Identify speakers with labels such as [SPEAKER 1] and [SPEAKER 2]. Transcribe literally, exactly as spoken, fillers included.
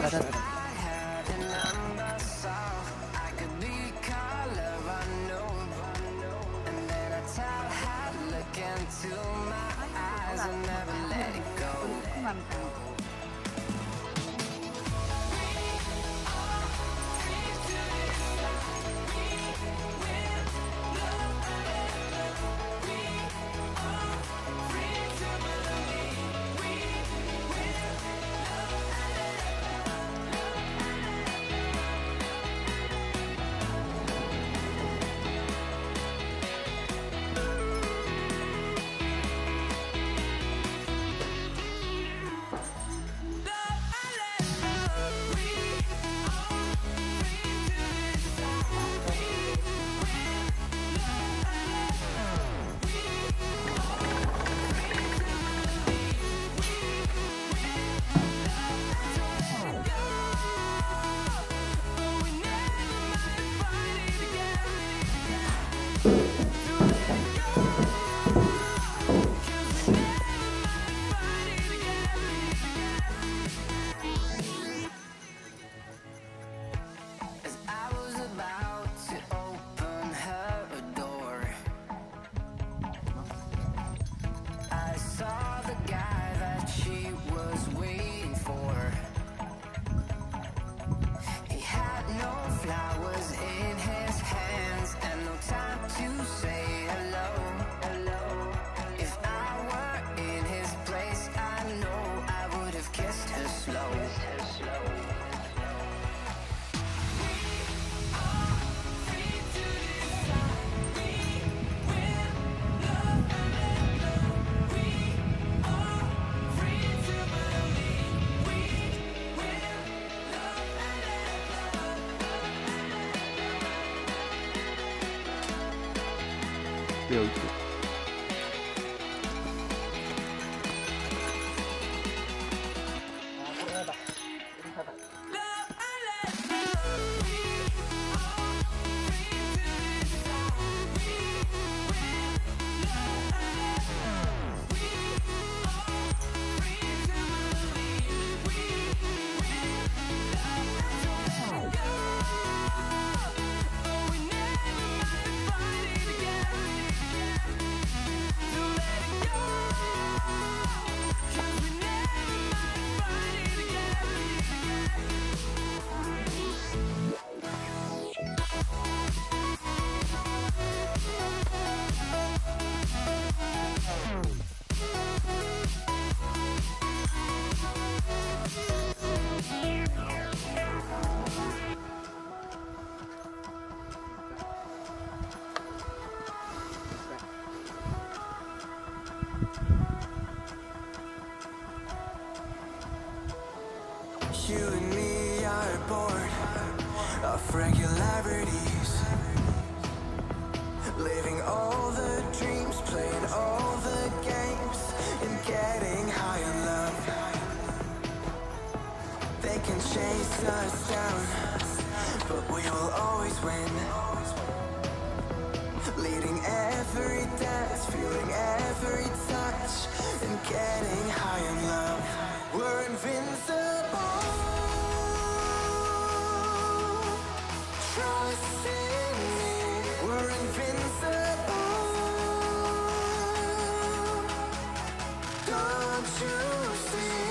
[SPEAKER 1] だ不要打つ。
[SPEAKER 2] You and me are bored of regularities, living all the dreams, playing all the games, and getting high on love. They can chase us down, but we will always win. Leading every dance, feeling every touch, and getting high on love. We're invincible. Trust in me, we're invincible. Don't you see?